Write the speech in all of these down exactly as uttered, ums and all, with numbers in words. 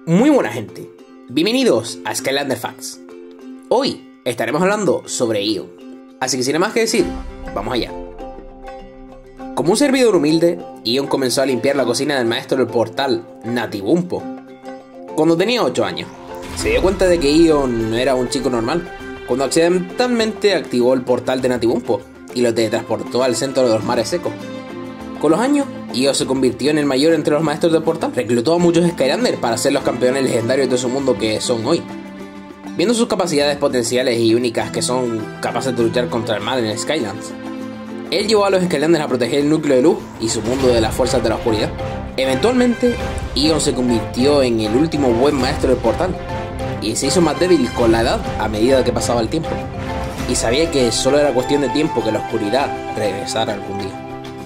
Muy buena gente, bienvenidos a Skylander Facts. Hoy estaremos hablando sobre Ion, así que sin más que decir, vamos allá. Como un servidor humilde, Ion comenzó a limpiar la cocina del maestro del portal, Natibumpo, cuando tenía ocho años. Se dio cuenta de que Ion no era un chico normal, cuando accidentalmente activó el portal de Natibumpo y lo teletransportó al centro de los mares secos. Con los años, Ion se convirtió en el mayor entre los maestros del portal. Reclutó a muchos Skylanders para ser los campeones legendarios de su mundo que son hoy. Viendo sus capacidades potenciales y únicas que son capaces de luchar contra el mal en Skylands, él llevó a los Skylanders a proteger el núcleo de luz y su mundo de las fuerzas de la oscuridad. Eventualmente, Ion se convirtió en el último buen maestro del portal y se hizo más débil con la edad a medida que pasaba el tiempo. Y sabía que solo era cuestión de tiempo que la oscuridad regresara algún día.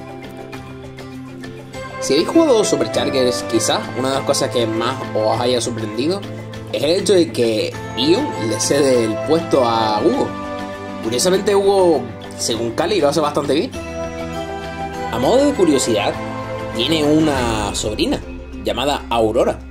Si habéis jugado Superchargers, quizás una de las cosas que más os haya sorprendido es el hecho de que Ion le cede el puesto a Hugo. Curiosamente, Hugo, según Cali, lo hace bastante bien. A modo de curiosidad, tiene una sobrina llamada Aurora,